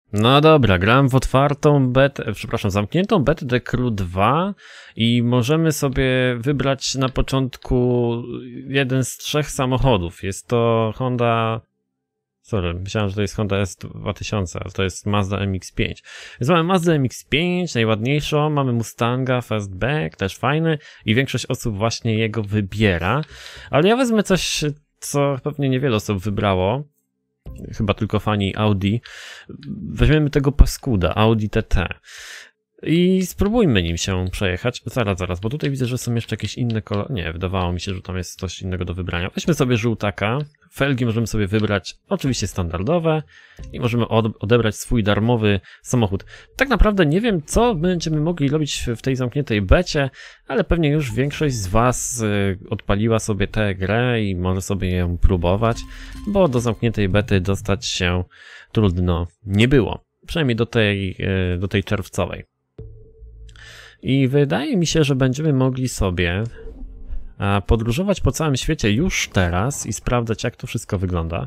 No dobra, grałem w otwartą betę, przepraszam, zamkniętą betę The Crew 2 i możemy sobie wybrać na początku jeden z trzech samochodów. Jest to Honda... Sorry, myślałem, że to jest Honda S2000, ale to jest Mazda MX-5. Więc mamy Mazda MX-5, najładniejszą, mamy Mustanga Fastback, też fajny i większość osób właśnie jego wybiera. Ale ja wezmę coś, co pewnie niewiele osób wybrało. Chyba tylko fani Audi. Weźmiemy tego paskuda, Audi TT. I spróbujmy nim się przejechać. Zaraz, bo tutaj widzę, że są jeszcze jakieś inne kolory. Nie, wydawało mi się, że tam jest coś innego do wybrania. Weźmy sobie żółtaka. Felgi możemy sobie wybrać oczywiście standardowe i możemy odebrać swój darmowy samochód. Tak naprawdę nie wiem, co będziemy mogli robić w tej zamkniętej becie, ale pewnie już większość z Was odpaliła sobie tę grę i może sobie ją próbować, bo do zamkniętej bety dostać się trudno nie było. Przynajmniej do tej czerwcowej. I wydaje mi się, że będziemy mogli sobie podróżować po całym świecie już teraz i sprawdzać, jak to wszystko wygląda.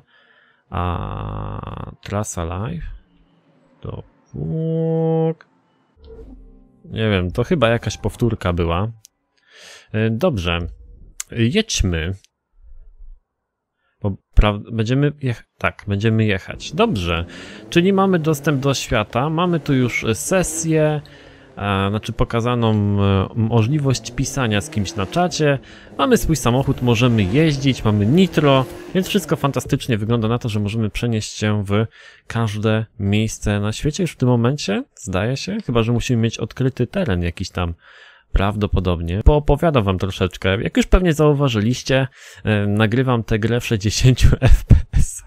Trasa live. To... Nie wiem, to chyba jakaś powtórka była. Dobrze. Jedźmy. Bo będziemy jechać. Dobrze. Czyli mamy dostęp do świata. Mamy tu już sesję. Znaczy pokazaną możliwość pisania z kimś na czacie. Mamy swój samochód, możemy jeździć, mamy nitro, więc wszystko fantastycznie wygląda na to, że możemy przenieść się w każde miejsce na świecie już w tym momencie, zdaje się, chyba że musimy mieć odkryty teren jakiś tam prawdopodobnie. Poopowiadam wam troszeczkę, jak już pewnie zauważyliście, nagrywam tę grę w 60 fps.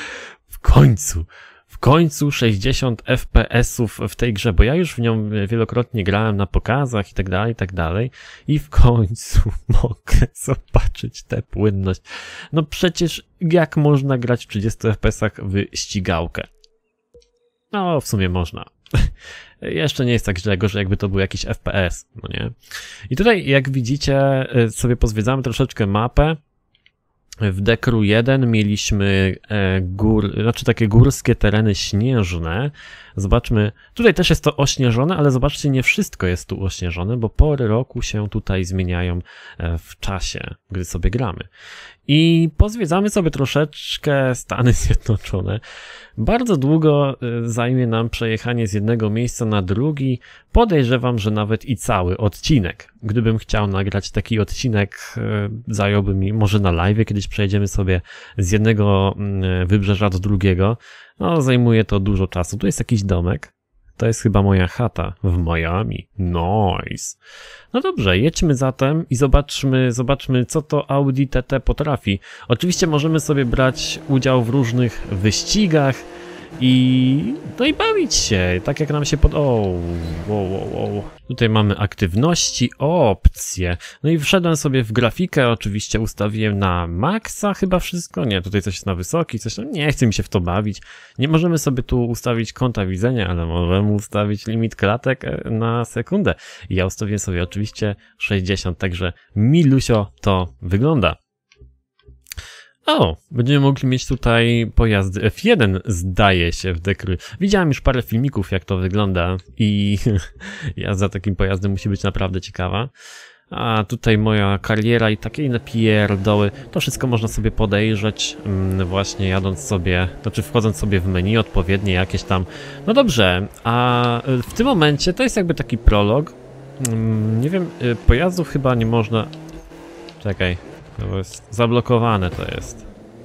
W końcu 60 FPS-ów w tej grze, bo ja już w nią wielokrotnie grałem na pokazach i tak dalej i w końcu mogę zobaczyć tę płynność. No przecież jak można grać w 30 FPS-ach w ścigałkę? No w sumie można. Jeszcze nie jest tak źle, że jakby to był jakiś FPS, no nie? I tutaj jak widzicie sobie pozwiedzamy troszeczkę mapę. W The Crew 1 mieliśmy takie górskie tereny śnieżne. Zobaczmy, tutaj też jest to ośnieżone, ale zobaczcie, nie wszystko jest tu ośnieżone, bo pory roku się tutaj zmieniają w czasie, gdy sobie gramy. I pozwiedzamy sobie troszeczkę Stany Zjednoczone. Bardzo długo zajmie nam przejechanie z jednego miejsca na drugi. Podejrzewam, że nawet i cały odcinek. Gdybym chciał nagrać taki odcinek, zająłby mi może na live, kiedyś przejedziemy sobie z jednego wybrzeża do drugiego. No, zajmuje to dużo czasu. Tu jest jakiś domek. To jest chyba moja chata w Miami. Nice. No dobrze, jedźmy zatem i zobaczmy, co to Audi TT potrafi. Oczywiście możemy sobie brać udział w różnych wyścigach i bawić się, tak jak nam się Tutaj mamy aktywności, opcje. No i wszedłem sobie w grafikę, oczywiście ustawiłem na maksa chyba wszystko. Nie, tutaj coś jest na wysoki, coś tam. Nie chce mi się w to bawić. Nie możemy sobie tu ustawić kąta widzenia, ale możemy ustawić limit klatek na sekundę. I ja ustawiłem sobie oczywiście 60, także milusio to wygląda. Będziemy mogli mieć tutaj pojazdy F1, zdaje się, w The Crew. Widziałem już parę filmików, jak to wygląda i jazda takim pojazdem musi być naprawdę ciekawa. A tutaj moja kariera i takie inne pierdoły, to wszystko można sobie podejrzeć właśnie jadąc sobie, znaczy wchodząc sobie w menu odpowiednie jakieś tam. No dobrze, a w tym momencie to jest jakby taki prolog. Nie wiem, pojazdów chyba nie można... Czekaj. To jest zablokowane, to jest.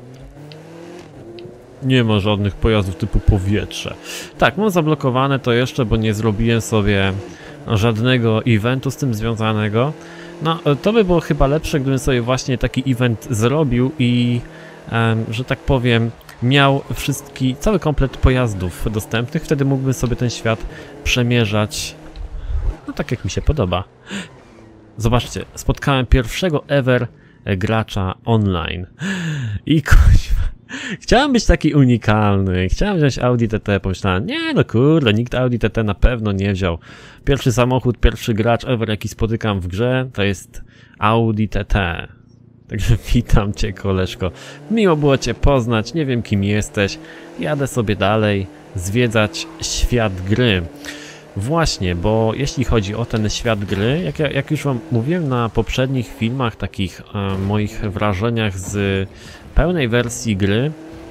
Nie ma żadnych pojazdów typu powietrze. Tak, mam zablokowane to jeszcze, bo nie zrobiłem sobie żadnego eventu z tym związanego. No, to by było chyba lepsze, gdybym sobie właśnie taki event zrobił i, że tak powiem, miał cały komplet pojazdów dostępnych. Wtedy mógłbym sobie ten świat przemierzać, no tak jak mi się podoba. Zobaczcie, spotkałem pierwszego ever gracza online. I chciałem być taki unikalny, chciałem wziąć Audi TT, pomyślałem, nie no kurde, nikt Audi TT na pewno nie wziął. Pierwszy samochód, pierwszy gracz ever, jaki spotykam w grze, to jest Audi TT. Także witam cię, koleżko. Miło było cię poznać, nie wiem kim jesteś, jadę sobie dalej zwiedzać świat gry. Właśnie, bo jeśli chodzi o ten świat gry, jak już wam mówiłem na poprzednich filmach, takich moich wrażeniach z pełnej wersji gry,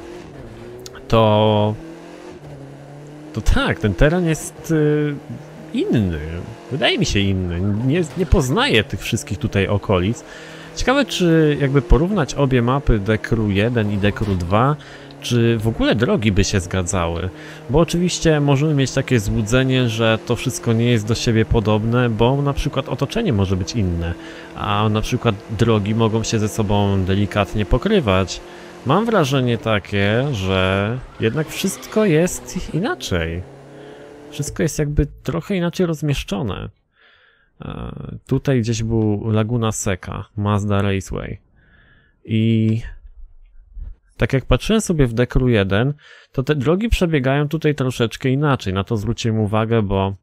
to tak, ten teren jest inny. Wydaje mi się inny. Nie poznaję tych wszystkich tutaj okolic. Ciekawe, czy jakby porównać obie mapy Dekru 1 i Dekru 2, czy w ogóle drogi by się zgadzały. Bo oczywiście możemy mieć takie złudzenie, że to wszystko nie jest do siebie podobne, bo na przykład otoczenie może być inne, a na przykład drogi mogą się ze sobą delikatnie pokrywać. Mam wrażenie takie, że jednak wszystko jest inaczej. Wszystko jest jakby trochę inaczej rozmieszczone. Tutaj gdzieś był Laguna Seca, Mazda Raceway. I tak jak patrzyłem sobie w Dekru 1, to te drogi przebiegają tutaj troszeczkę inaczej. Na to zwróciłem uwagę,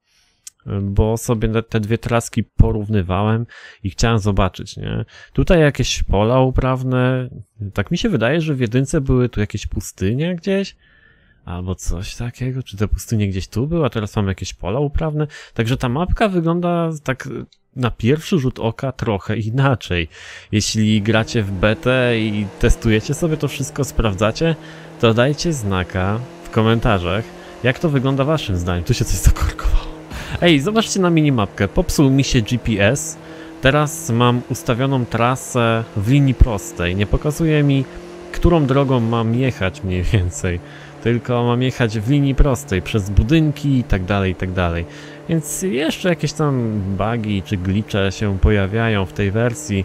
bo sobie te dwie traski porównywałem i chciałem zobaczyć, nie? Tutaj jakieś pola uprawne. Tak mi się wydaje, że w jedynce były tu jakieś pustynie gdzieś. Albo coś takiego, czy te pustynie gdzieś tu były, a teraz mamy jakieś pola uprawne. Także ta mapka wygląda tak na pierwszy rzut oka trochę inaczej. Jeśli gracie w betę i testujecie sobie to wszystko, sprawdzacie, to dajcie znaka w komentarzach, jak to wygląda waszym zdaniem. Tu się coś zakorkowało. Ej, zobaczcie na minimapkę. Popsuł mi się GPS. Teraz mam ustawioną trasę w linii prostej. Nie pokazuje mi, którą drogą mam jechać mniej więcej. Tylko mam jechać w linii prostej, przez budynki i tak dalej, i tak dalej. Więc jeszcze jakieś tam bugi czy glitche się pojawiają w tej wersji.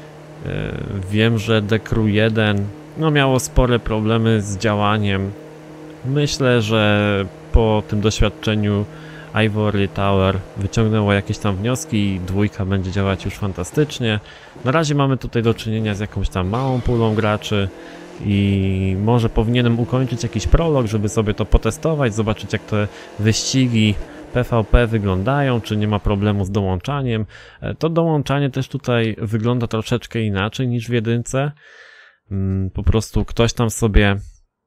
Wiem, że Dekru 1 miało spore problemy z działaniem. Myślę, że po tym doświadczeniu Ivory Tower wyciągnęło jakieś tam wnioski i dwójka będzie działać już fantastycznie. Na razie mamy tutaj do czynienia z jakąś tam małą pulą graczy. I może powinienem ukończyć jakiś prolog, żeby sobie to potestować, zobaczyć jak te wyścigi PvP wyglądają, czy nie ma problemu z dołączaniem. To dołączanie też tutaj wygląda troszeczkę inaczej niż w jedynce. Po prostu ktoś tam sobie...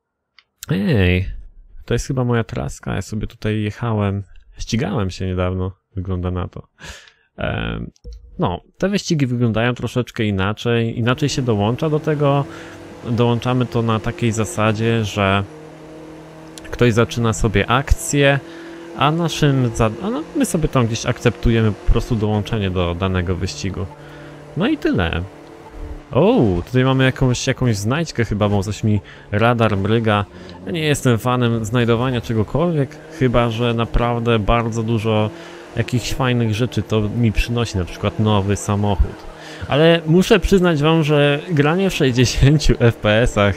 Ej, to jest chyba moja traska, ja sobie tutaj jechałem, ścigałem się niedawno, wygląda na to. No, te wyścigi wyglądają troszeczkę inaczej się dołącza do tego. Dołączamy to na takiej zasadzie, że ktoś zaczyna sobie akcję, a my sobie tam gdzieś akceptujemy po prostu dołączenie do danego wyścigu. No i tyle. O, tutaj mamy jakąś znajdźkę chyba, bo coś mi radar mryga. Ja nie jestem fanem znajdowania czegokolwiek, chyba że naprawdę bardzo dużo jakichś fajnych rzeczy to mi przynosi, na przykład nowy samochód. Ale muszę przyznać wam, że granie w 60 FPS-ach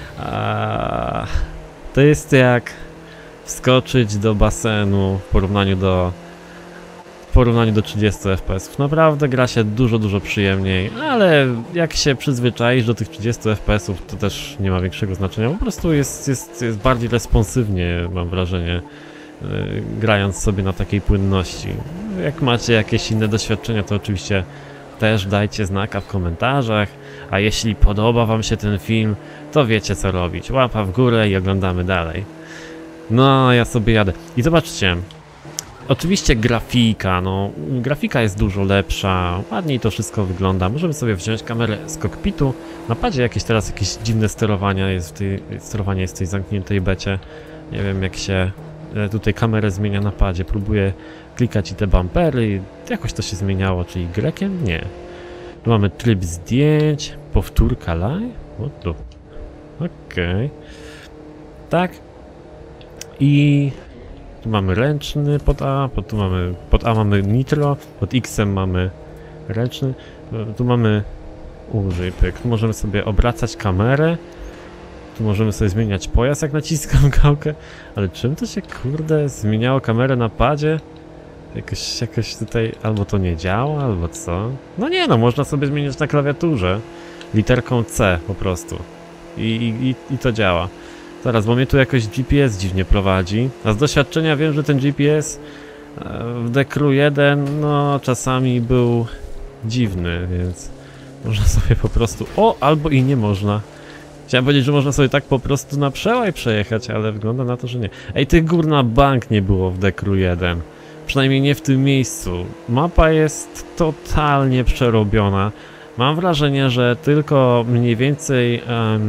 to jest jak wskoczyć do basenu w porównaniu do 30 FPS-ów. Naprawdę gra się dużo przyjemniej, ale jak się przyzwyczaisz do tych 30 FPS-ów, to też nie ma większego znaczenia. Po prostu jest bardziej responsywnie, mam wrażenie, grając sobie na takiej płynności. Jak macie jakieś inne doświadczenia, to oczywiście też dajcie znaka w komentarzach, a jeśli podoba wam się ten film, to wiecie co robić. Łapa w górę i oglądamy dalej. No, ja sobie jadę. I zobaczcie, oczywiście grafika jest dużo lepsza, ładniej to wszystko wygląda. Możemy sobie wziąć kamerę z kokpitu. Na padzie teraz jakieś dziwne sterowanie jest w tej zamkniętej becie. Nie wiem jak się tutaj kamerę zmienia na padzie. Próbuję klikać i te bumpery, jakoś to się zmieniało, czy Y? Nie. Tu mamy tryb zdjęć, powtórka live? Okej. Tak. I tu mamy ręczny pod A, pod A mamy nitro, pod X-em mamy ręczny, tu mamy użyj pyk. Tu możemy sobie obracać kamerę, tu możemy sobie zmieniać pojazd jak naciskam gałkę, ale czym to się kurde zmieniało kamerę na padzie? Jakoś tutaj albo to nie działa, albo co? No nie no, można sobie zmieniać na klawiaturze literką C po prostu i to działa. Zaraz, bo mnie tu jakoś GPS dziwnie prowadzi, a z doświadczenia wiem, że ten GPS w Dekru 1 no czasami był dziwny, więc można sobie po prostu... O, albo i nie można. Chciałem powiedzieć, że można sobie tak po prostu na przełaj przejechać, ale wygląda na to, że nie. Ej, tych gór na bank nie było w The Crew 1. Przynajmniej nie w tym miejscu. Mapa jest totalnie przerobiona. Mam wrażenie, że tylko mniej więcej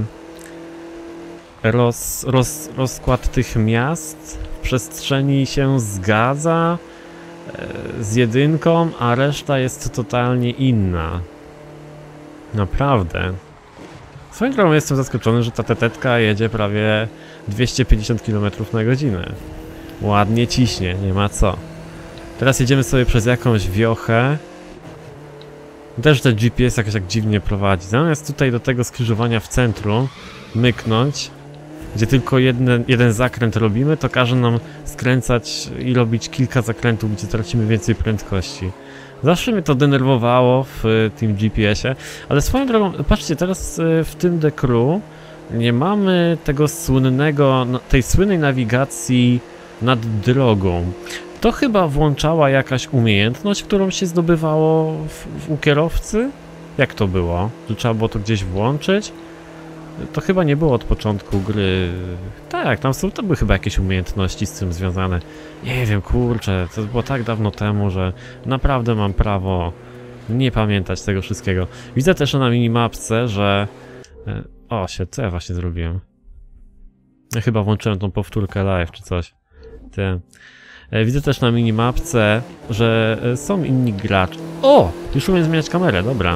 rozkład tych miast w przestrzeni się zgadza z jedynką, a reszta jest totalnie inna. Naprawdę. Swoją drogą jestem zaskoczony, że ta tetetka jedzie prawie 250 km na godzinę. Ładnie ciśnie, nie ma co. Teraz jedziemy sobie przez jakąś wiochę. Też ten GPS jakoś tak dziwnie prowadzi. Zamiast tutaj do tego skrzyżowania w centrum myknąć, gdzie tylko jeden zakręt robimy, to każe nam skręcać i robić kilka zakrętów, gdzie tracimy więcej prędkości. Zawsze mnie to denerwowało w tym GPS-ie, ale swoją drogą, patrzcie, teraz w tym The Crew nie mamy tego tej słynnej nawigacji nad drogą. To chyba włączała jakaś umiejętność, którą się zdobywało u kierowcy? Jak to było? Że trzeba było to gdzieś włączyć? To chyba nie było od początku gry. Tak, to były chyba jakieś umiejętności z tym związane. Nie wiem, kurczę, to było tak dawno temu, że naprawdę mam prawo nie pamiętać tego wszystkiego. Widzę też na minimapce, że... co ja właśnie zrobiłem? Ja chyba włączyłem tą powtórkę live czy coś. Widzę też na minimapce, że są inni gracze. O! Już umiem zmieniać kamerę, dobra.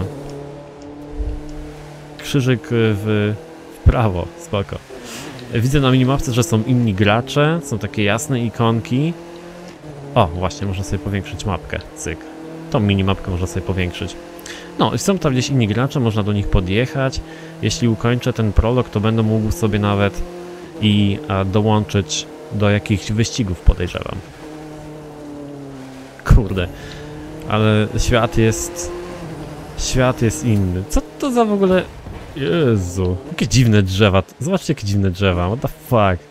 Krzyżyk w prawo, spoko. Widzę na minimapce, że są inni gracze, są takie jasne ikonki. O, właśnie, można sobie powiększyć mapkę, cyk. Tą minimapkę można sobie powiększyć. No, i są tam gdzieś inni gracze, można do nich podjechać. Jeśli ukończę ten prolog, to będę mógł sobie nawet dołączyć do jakichś wyścigów, podejrzewam. Kurde, ale świat jest inny. Co to za w ogóle... Jezu, jakie dziwne drzewa. Zobaczcie, jakie dziwne drzewa. What the fuck?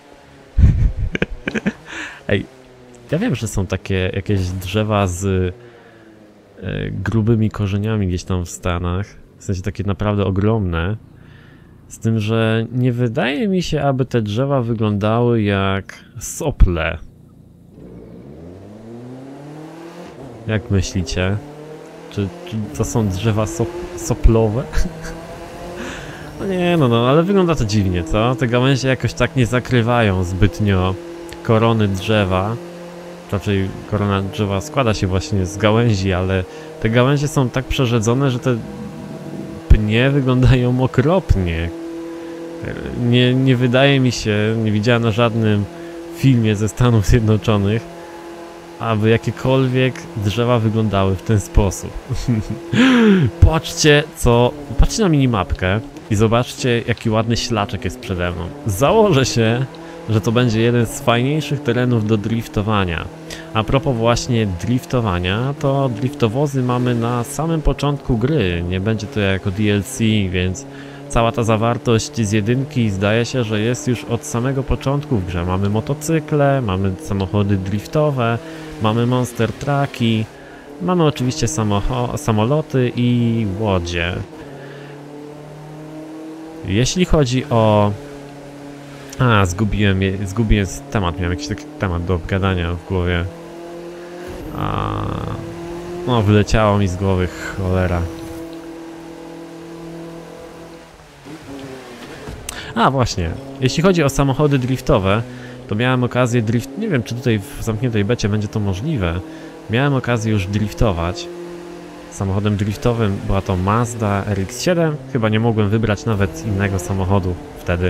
Ej, ja wiem, że są takie jakieś drzewa z grubymi korzeniami gdzieś tam w Stanach. W sensie takie naprawdę ogromne. Z tym, że nie wydaje mi się, aby te drzewa wyglądały jak sople. Jak myślicie? Czy to są drzewa soplowe? No nie, no, ale wygląda to dziwnie, co? Te gałęzie jakoś tak nie zakrywają zbytnio korony drzewa. Raczej korona drzewa składa się właśnie z gałęzi, ale te gałęzie są tak przerzedzone, że te pnie wyglądają okropnie. Nie wydaje mi się, nie widziałem na żadnym filmie ze Stanów Zjednoczonych, aby jakiekolwiek drzewa wyglądały w ten sposób. Patrzcie na minimapkę i zobaczcie, jaki ładny ślaczek jest przede mną. Założę się, że to będzie jeden z fajniejszych terenów do driftowania. A propos właśnie driftowania, to driftowozy mamy na samym początku gry. Nie będzie to jako DLC, więc cała ta zawartość z jedynki zdaje się, że jest już od samego początku w grze. Mamy motocykle, mamy samochody driftowe, mamy monster trucki, mamy oczywiście samoloty i łodzie. Jeśli chodzi o... zgubiłem temat, miałem jakiś taki temat do obgadania w głowie. No, wyleciało mi z głowy, cholera. Właśnie, jeśli chodzi o samochody driftowe, to miałem okazję nie wiem, czy tutaj w zamkniętej becie będzie to możliwe. Miałem okazję już driftować. Samochodem driftowym była to Mazda RX-7. Chyba nie mogłem wybrać nawet innego samochodu wtedy.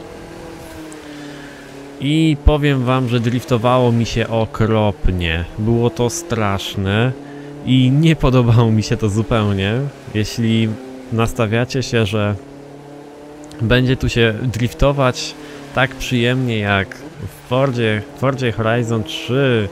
I powiem wam, że driftowało mi się okropnie. Było to straszne i nie podobało mi się to zupełnie. Jeśli nastawiacie się, że będzie tu się driftować tak przyjemnie jak w Fordzie Horizon 3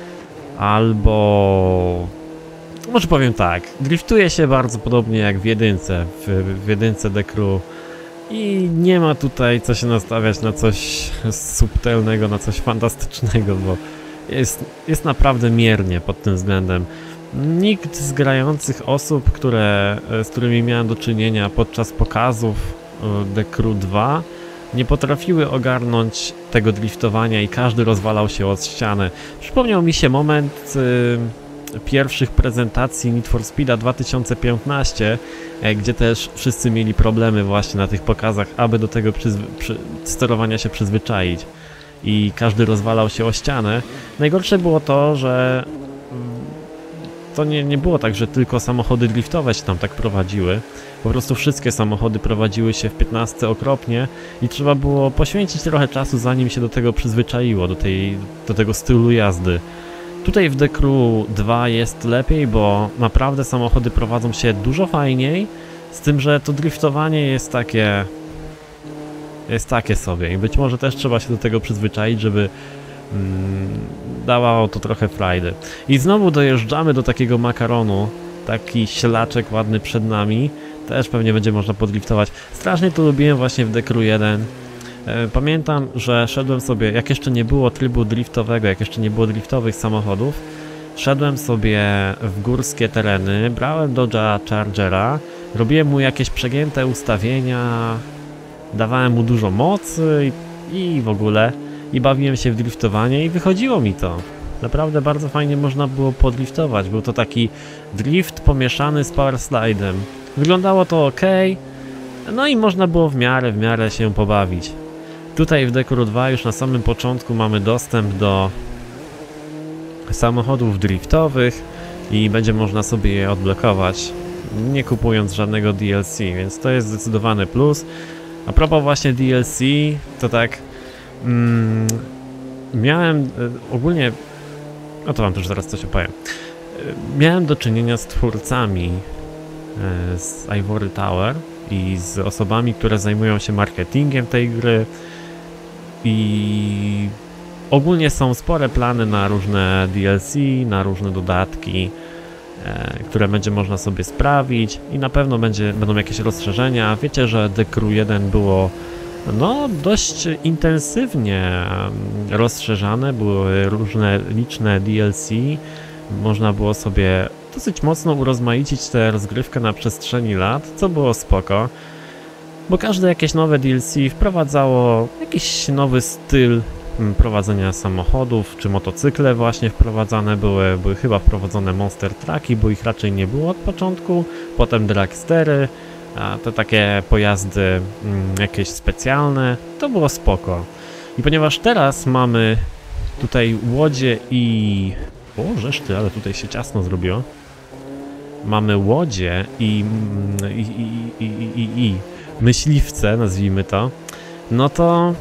albo... Może powiem tak, driftuje się bardzo podobnie jak w jedynce The Crew i nie ma tutaj co się nastawiać na coś subtelnego, na coś fantastycznego, bo jest naprawdę miernie pod tym względem. Nikt z grających osób, z którymi miałem do czynienia podczas pokazów The Crew 2 nie potrafiły ogarnąć tego driftowania i każdy rozwalał się od ściany. Przypomniał mi się moment pierwszych prezentacji Need for Speeda 2015, gdzie też wszyscy mieli problemy właśnie na tych pokazach, aby do tego sterowania się przyzwyczaić. I każdy rozwalał się o ścianę. Najgorsze było to, że to nie było tak, że tylko samochody driftowe się tam tak prowadziły. Po prostu wszystkie samochody prowadziły się w 15 okropnie i trzeba było poświęcić trochę czasu, zanim się do tego przyzwyczaiło, do tego stylu jazdy. Tutaj w The Crew 2 jest lepiej, bo naprawdę samochody prowadzą się dużo fajniej, z tym, że to driftowanie jest takie sobie i być może też trzeba się do tego przyzwyczaić, żeby dawało to trochę frajdy. I znowu dojeżdżamy do takiego makaronu, taki ślaczek ładny przed nami, też pewnie będzie można podliftować. Strasznie to lubiłem właśnie w The Crew 1. Pamiętam, że szedłem sobie, jak jeszcze nie było trybu driftowego, jak jeszcze nie było driftowych samochodów, szedłem sobie w górskie tereny, brałem Dodge'a Chargera, robiłem mu jakieś przegięte ustawienia, dawałem mu dużo mocy i w ogóle, i bawiłem się w driftowanie i wychodziło mi to. Naprawdę bardzo fajnie można było podliftować, był to taki drift pomieszany z power slidem. Wyglądało to ok, no i można było w miarę się pobawić. Tutaj w The Crew 2 już na samym początku mamy dostęp do samochodów driftowych i będzie można sobie je odblokować, nie kupując żadnego DLC, więc to jest zdecydowany plus. A propos właśnie DLC, to tak miałem ogólnie, no to wam też zaraz coś opowiem. Miałem do czynienia z twórcami z Ivory Tower i z osobami, które zajmują się marketingiem tej gry i ogólnie są spore plany na różne DLC, na różne dodatki, które będzie można sobie sprawić i na pewno będą jakieś rozszerzenia. Wiecie, że The Crew 1 było no dość intensywnie rozszerzane, były różne liczne DLC, można było sobie dosyć mocno urozmaicić tę rozgrywkę na przestrzeni lat, co było spoko, bo każde jakieś nowe DLC wprowadzało jakiś nowy styl prowadzenia samochodów, czy motocykle właśnie wprowadzane były chyba wprowadzone monster trucki, bo ich raczej nie było od początku, potem dragstery, a te takie pojazdy jakieś specjalne, to było spoko. I ponieważ teraz mamy tutaj łodzie i... O, żeszty, ale tutaj się ciasno zrobiło. Mamy łodzie i myśliwce, nazwijmy to, no to...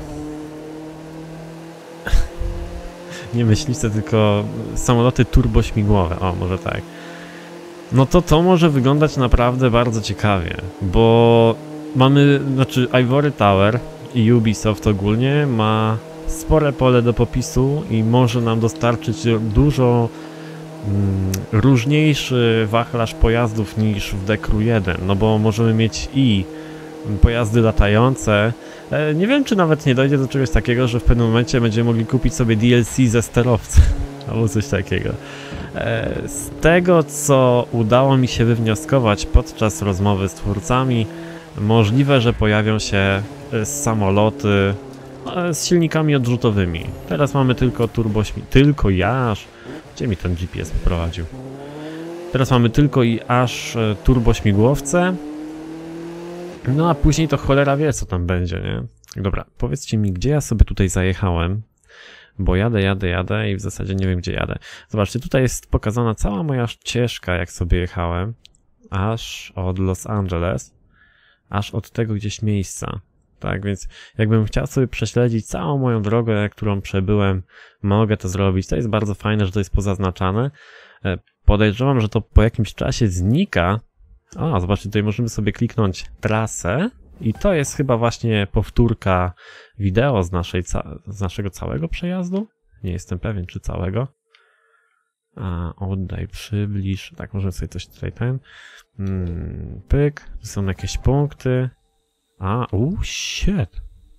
Nie myśliwce, tylko samoloty turbośmigłowe, o, może tak. No to może wyglądać naprawdę bardzo ciekawie, bo mamy, znaczy Ivory Tower i Ubisoft ogólnie ma spore pole do popisu i może nam dostarczyć dużo różniejszy wachlarz pojazdów niż w The Crew 1, no bo możemy mieć i pojazdy latające. Nie wiem, czy nawet nie dojdzie do czegoś takiego, że w pewnym momencie będziemy mogli kupić sobie DLC ze sterowcem albo coś takiego. Z tego, co udało mi się wywnioskować podczas rozmowy z twórcami, możliwe, że pojawią się samoloty z silnikami odrzutowymi. Teraz mamy tylko tylko i aż... Gdzie mi ten GPS poprowadził? Teraz mamy tylko i aż turbośmigłowce. No a później to cholera wie, co tam będzie, nie? Dobra, powiedzcie mi, gdzie ja sobie tutaj zajechałem, bo jadę i w zasadzie nie wiem, gdzie jadę. Zobaczcie, tutaj jest pokazana cała moja ścieżka, jak sobie jechałem, aż od Los Angeles, aż od tego gdzieś miejsca. Tak, więc jakbym chciał sobie prześledzić całą moją drogę, którą przebyłem, mogę to zrobić. To jest bardzo fajne, że to jest pozaznaczane. Podejrzewam, że to po jakimś czasie znika. A, zobaczcie, tutaj możemy sobie kliknąć trasę i to jest chyba właśnie powtórka wideo z naszego całego przejazdu. Nie jestem pewien, czy całego. A, oddaj, przybliż. Tak, możemy sobie coś tutaj pyk, tu są jakieś punkty. A, shit.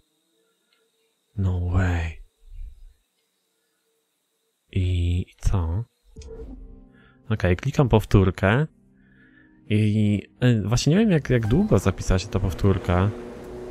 No way. I co? Okej, klikam powtórkę. I właśnie nie wiem, jak długo zapisała się ta powtórka.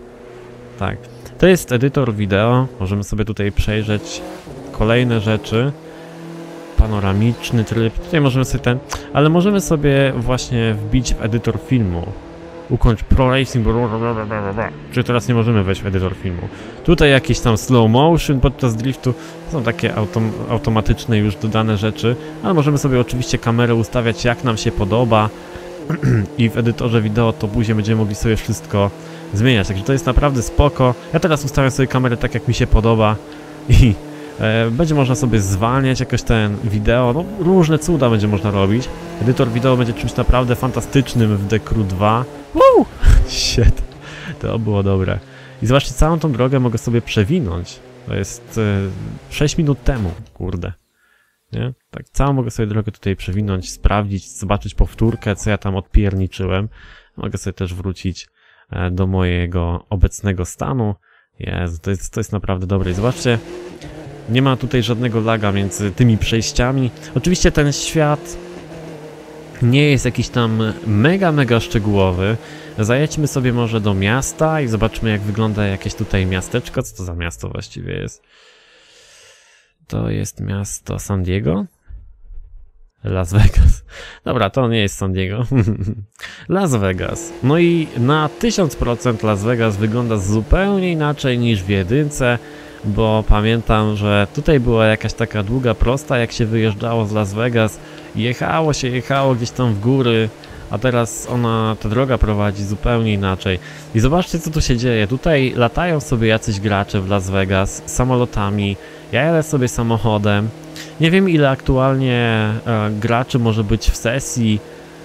tak. To jest edytor wideo, możemy sobie tutaj przejrzeć kolejne rzeczy. Panoramiczny tryb, tutaj możemy sobie ale możemy sobie właśnie wbić w edytor filmu. Ukończ Pro Racing, czyli teraz nie możemy wejść w edytor filmu. Tutaj jakieś tam slow motion podczas driftu, są takie automatyczne już dodane rzeczy, ale możemy sobie oczywiście kamerę ustawiać jak nam się podoba i w edytorze wideo to później będziemy mogli sobie wszystko zmieniać, także to jest naprawdę spoko. Ja teraz ustawiam sobie kamerę tak jak mi się podoba i będzie można sobie zwalniać jakoś ten wideo, no różne cuda będzie można robić. Edytor wideo będzie czymś naprawdę fantastycznym w The Crew 2. Woo! Shit, to było dobre. I zobaczcie, całą tą drogę mogę sobie przewinąć. To jest 6 minut temu, kurde. Nie? Tak, całą mogę sobie drogę tutaj przewinąć, sprawdzić, zobaczyć powtórkę, co ja tam odpierniczyłem. Mogę sobie też wrócić do mojego obecnego stanu. Jezu, to jest naprawdę dobre. I zobaczcie, nie ma tutaj żadnego laga między tymi przejściami. Oczywiście ten świat nie jest jakiś tam mega szczegółowy. Zajedźmy sobie może do miasta i zobaczmy, jak wygląda jakieś tutaj miasteczko. Co to za miasto właściwie jest? To jest miasto San Diego? Las Vegas. Dobra, to nie jest San Diego. Las Vegas. No i na 1000% Las Vegas wygląda zupełnie inaczej niż w jedynce, bo pamiętam, że tutaj była jakaś taka długa prosta, jak się wyjeżdżało z Las Vegas, jechało gdzieś tam w góry, a teraz ta droga prowadzi zupełnie inaczej. I zobaczcie, co tu się dzieje. Tutaj latają sobie jacyś gracze w Las Vegas samolotami, ja jadę sobie samochodem. Nie wiem, ile aktualnie graczy może być w sesji,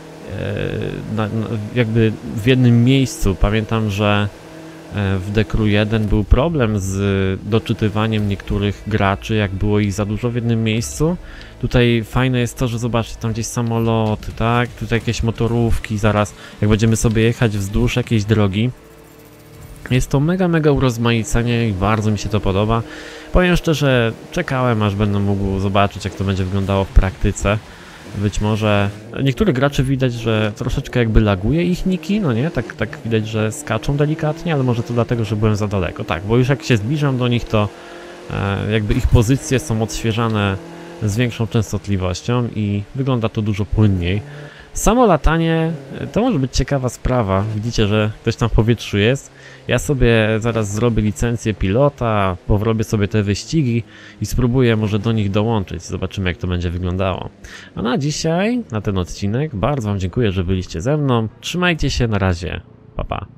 jakby w jednym miejscu. Pamiętam, że w The Crew 1 był problem z doczytywaniem niektórych graczy, jak było ich za dużo w jednym miejscu. Tutaj fajne jest to, że zobaczcie, tam gdzieś samoloty, tak? Tutaj jakieś motorówki, zaraz jak będziemy sobie jechać wzdłuż jakiejś drogi. Jest to mega urozmaicenie i bardzo mi się to podoba. Powiem szczerze, czekałem, aż będę mógł zobaczyć, jak to będzie wyglądało w praktyce. Być może niektórych graczy widać, że troszeczkę jakby laguje ich niki, no nie? Tak widać, że skaczą delikatnie, ale może to dlatego, że byłem za daleko. Tak, bo już jak się zbliżam do nich, to jakby ich pozycje są odświeżane z większą częstotliwością i wygląda to dużo płynniej. Samo latanie to może być ciekawa sprawa. Widzicie, że ktoś tam w powietrzu jest. Ja sobie zaraz zrobię licencję pilota, powrobię sobie te wyścigi i spróbuję może do nich dołączyć. Zobaczymy, jak to będzie wyglądało. A na dzisiaj, na ten odcinek, bardzo wam dziękuję, że byliście ze mną. Trzymajcie się, na razie. Pa, pa.